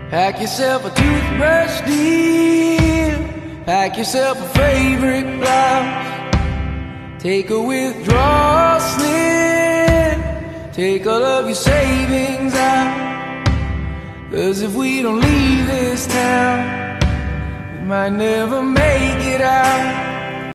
Pack yourself a toothbrush, dear. Pack yourself a favorite blouse. Take a withdrawal slip. Take all of your savings out. 'Cause if we don't leave this town, we might never make it out.